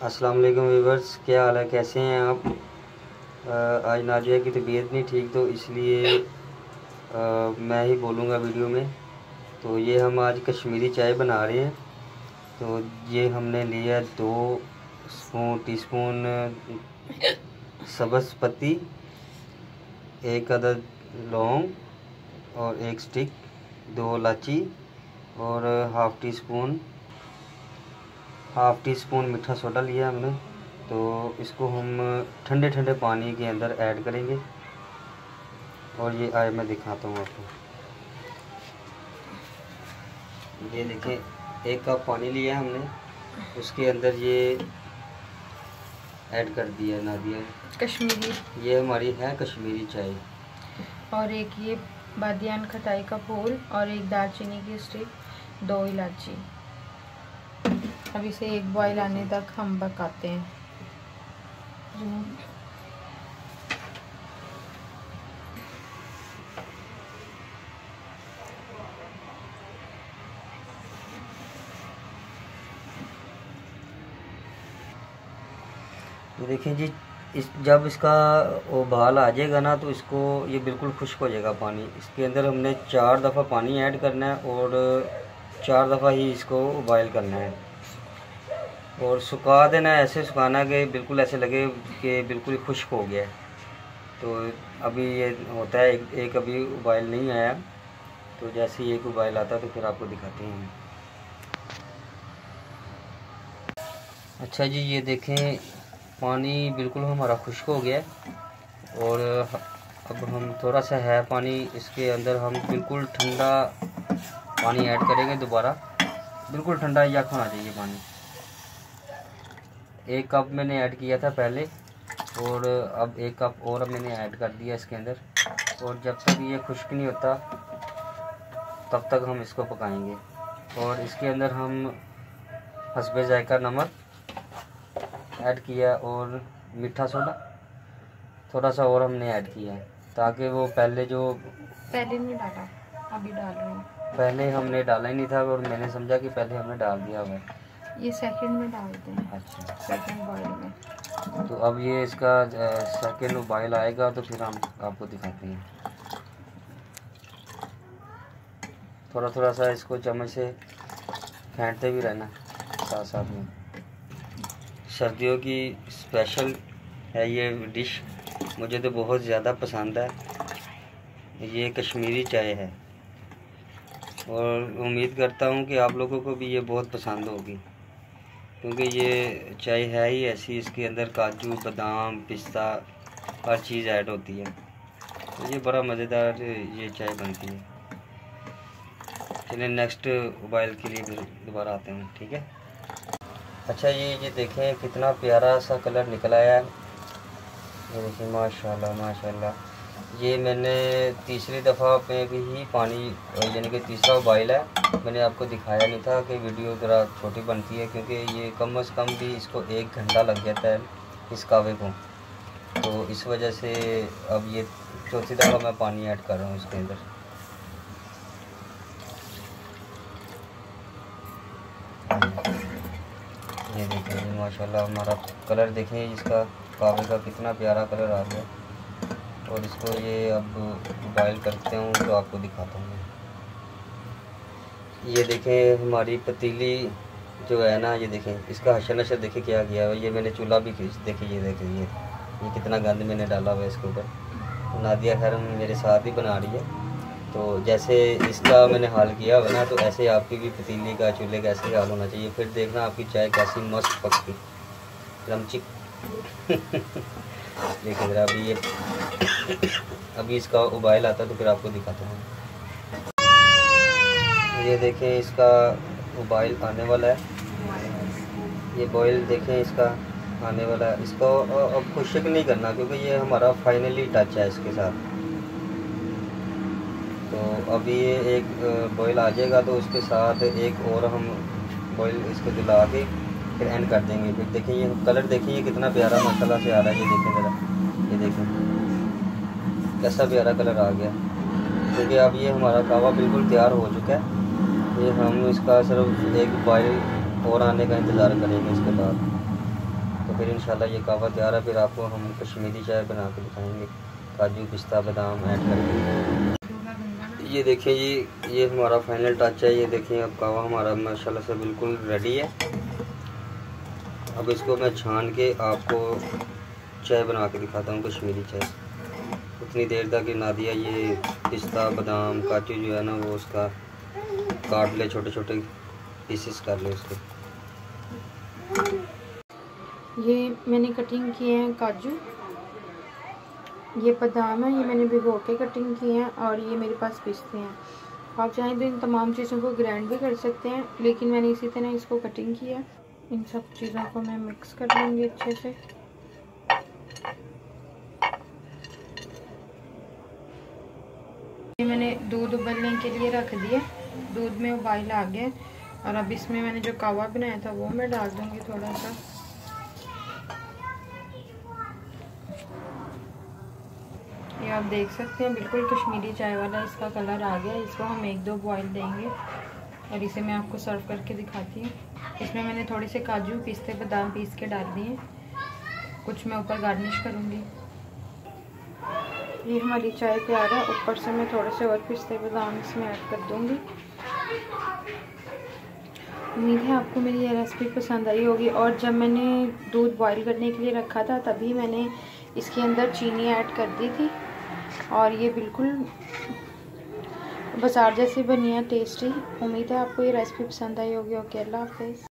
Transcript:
अस्सलाम वालेकुम व्यूवर्स, क्या हाल है, कैसे हैं आप। आज नाजिया की तबीयत नहीं ठीक, तो इसलिए मैं ही बोलूँगा वीडियो में। तो ये हम आज कश्मीरी चाय बना रहे हैं। तो ये हमने लिया 2 टीस्पून सब्ज़ पत्ती, 1 अदद लौंग और 1 स्टिक, 2 इलायची और हाफ़ टी स्पून मीठा सोडा लिया हमने। तो इसको हम ठंडे ठंडे पानी के अंदर ऐड करेंगे। और ये आए मैं दिखाता हूँ आपको। ये देखें, 1 कप पानी लिया हमने, उसके अंदर ये ऐड कर दिया नादिया कश्मीरी, ये हमारी है कश्मीरी चाय। और एक ये बादियान खटाई का फूल और 1 दालचीनी की स्टिक, 2 इलायची। अब इसे 1 बॉयल आने तक हम पकाते हैं। ये देखें जी, जब इसका उबाल आ जाएगा ना, तो इसको ये बिल्कुल खुश्क हो जाएगा पानी। इसके अंदर हमने 4 दफ़ा पानी ऐड करना है और 4 दफ़ा ही इसको बॉयल करना है और सुखा देना है। ऐसे सुखाना कि बिल्कुल ऐसे लगे कि बिल्कुल खुश्क हो गया है। तो अभी ये होता है, एक अभी उबाइल नहीं आया, तो जैसे ही एक उबाइल आता है तो फिर आपको दिखाते हैं। अच्छा जी, ये देखें, पानी बिल्कुल हमारा खुश्क हो गया है। और अब हम थोड़ा सा है पानी, इसके अंदर हम बिल्कुल ठंडा पानी ऐड करेंगे दोबारा। बिल्कुल ठंडा यख होना चाहिए पानी। 1 कप मैंने ऐड किया था पहले, और अब 1 कप और मैंने ऐड कर दिया इसके अंदर। और जब तक ये खुश्क नहीं होता तब तक हम इसको पकाएंगे। और इसके अंदर हम हस्बे जायका नमक ऐड किया और मीठा सोडा थोड़ा सा और हमने ऐड किया है, ताकि वो पहले नहीं डाला, अभी डाल रहे हैं। पहले हमने डाला ही नहीं था और मैंने समझा कि पहले हमने डाल दिया हुआ है। ये सेकंड में डालते हैं। अच्छा, सेकंड बॉयल में। तो अब ये इसका सेकंड बॉयल आएगा तो फिर हम आपको दिखाते हैं। थोड़ा थोड़ा सा इसको चम्मच से फेंटते भी रहना साथ साथ में। सर्दियों की स्पेशल है ये डिश, मुझे तो बहुत ज़्यादा पसंद है। ये कश्मीरी चाय है और उम्मीद करता हूँ कि आप लोगों को भी ये बहुत पसंद होगी, क्योंकि ये चाय है ही ऐसी, इसके अंदर काजू, बादाम, पिस्ता हर चीज़ ऐड होती है। तो ये बड़ा मज़ेदार ये चाय बनती है। चलिए नेक्स्ट उबाइल के लिए दोबारा आते हैं, ठीक है। अच्छा, ये देखें कितना प्यारा सा कलर निकल आया है। ये देखिए, माशाल्लाह माशाल्लाह। ये मैंने तीसरी दफ़ा पे भी ही पानी, यानी कि तीसरा उबाइल है। मैंने आपको दिखाया नहीं था कि वीडियो ज़रा छोटी बनती है, क्योंकि ये कम से कम भी इसको 1 घंटा लग जाता है इस कावे को। तो इस वजह से अब ये चौथी दफ़ा मैं पानी ऐड कर रहा हूँ इसके अंदर। ये देखें माशाल्लाह, हमारा कलर देखें इसका, कावे का कितना प्यारा कलर आ गया। और इसको ये अब बॉयल करते हूँ तो आपको दिखाता हूँ। ये देखें हमारी पतीली जो है ना, ये देखें इसका हशर नशर देखें क्या किया है। ये मैंने चूल्हा भी खींच, देखिए ये देखें ये कितना गंद मैंने डाला हुआ है इसके ऊपर। नादिया खैर मेरे साथ ही बना रही है। तो जैसे इसका मैंने हाल किया हुआ ना, तो ऐसे आपकी भी पतीली का, चूल्हे का ऐसे ही हाल होना चाहिए। फिर देखना आपकी चाय कैसी मस्त पकती, रमचिक। देखिए ज़रा, अभी इसका उबाइल आता है तो फिर आपको दिखाता हूँ। ये देखें इसका उबाइल आने वाला है। ये बॉयल देखें इसका आने वाला है। इसको अब खुश्क नहीं करना, क्योंकि ये हमारा फाइनली टच है इसके साथ। तो अभी ये एक बॉयल आ जाएगा तो उसके साथ एक और हम बॉयल इसको दिला के फिर एंड कर देंगे। फिर देखिए ये कलर देखिए, ये कितना प्यारा माशाल्लाह से आ रहा है। ये देखें ज़रा, ये देखें कैसा प्यारा कलर आ गया। क्योंकि अब ये हमारा कावा बिल्कुल तैयार हो चुका है। ये हम इसका सिर्फ एक बॉयल और आने का इंतज़ार करेंगे इसके बाद। तो फिर इंशाल्लाह ये कहवा तैयार है। फिर आपको हम कश्मीरी चाय बना के दिखाएंगे, काजू पिस्ता बादाम ऐड करके। ये देखें ये हमारा फाइनल टच है। ये देखें अब कहवा हमारा माशाल्लाह से बिल्कुल रेडी है। अब इसको मैं छान के आपको चाय बना के दिखाता हूँ, कश्मीरी चाय। उतनी देर तक नादिया ये पिस्ता बादाम काजू जो है ना वो उसका काट ले, छोटे छोटे पीसेस कर ले उसके। ये मैंने कटिंग किए हैं काजू, ये बादाम है, ये मैंने भिगो के कटिंग किए हैं, और ये मेरे पास पिस्ते हैं। आप चाहें तो इन तमाम चीज़ों को ग्राइंड भी कर सकते हैं, लेकिन मैंने इसी तरह इसको कटिंग किया। इन सब चीज़ों को मैं मिक्स कर लूँगी अच्छे से। ये मैंने दूध उबलने के लिए रख दिया, दूध में उबाल आ गया, और अब इसमें मैंने जो कहवा बनाया था वो मैं डाल दूँगी थोड़ा सा। ये आप देख सकते हैं बिल्कुल कश्मीरी चाय वाला इसका कलर आ गया। इसको हम 1-2 बॉईल देंगे और इसे मैं आपको सर्व करके दिखाती हूँ। इसमें मैंने थोड़े से काजू पिस्ते बादाम पीस के डाल दिए, कुछ मैं ऊपर गार्निश करूँगी। ये हमारी चाय तैयार है। ऊपर से मैं थोड़े से और पिस्ते बादाम इसमें ऐड कर दूँगी। उम्मीद है आपको मेरी ये रेसिपी पसंद आई होगी। और जब मैंने दूध बॉईल करने के लिए रखा था तभी मैंने इसके अंदर चीनी ऐड कर दी थी, और ये बिल्कुल बाजार जैसी बनी है, टेस्टी। उम्मीद है आपको ये रेसिपी पसंद आई होगी। ओके, अल्लाह हाफ़िज़।